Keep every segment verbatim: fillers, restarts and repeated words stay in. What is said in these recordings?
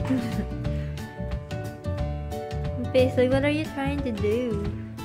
Basically, what are you trying to do?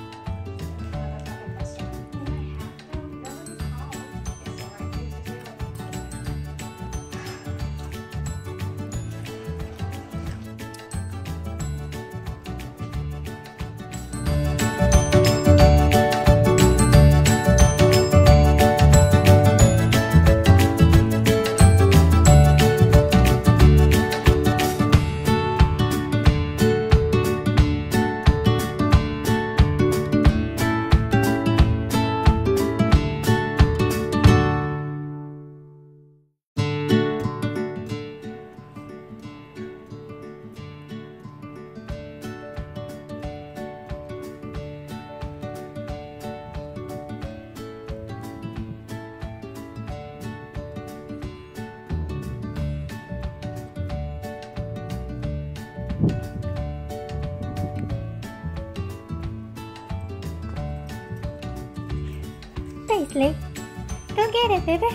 Paisley, go get it, baby.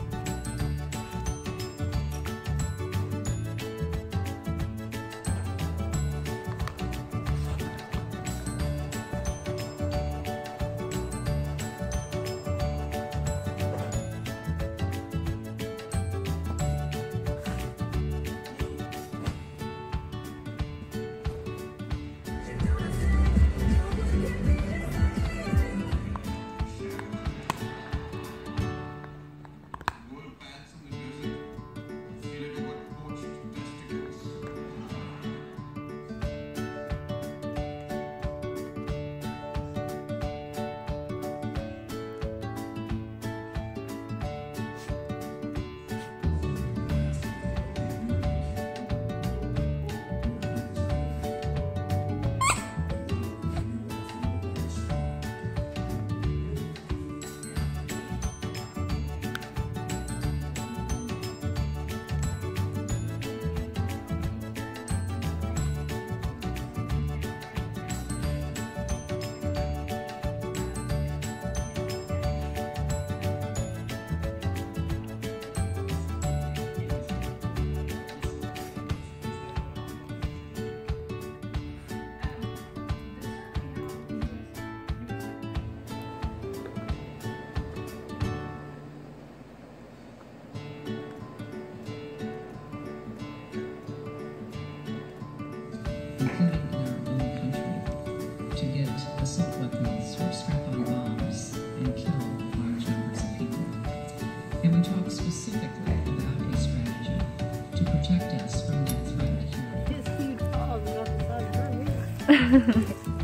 Including in our own country, to get assault weapons or strap-on bombs and kill large numbers of people. And we talk specifically about a strategy to protect us from that threat. His huge paws are up the side of her.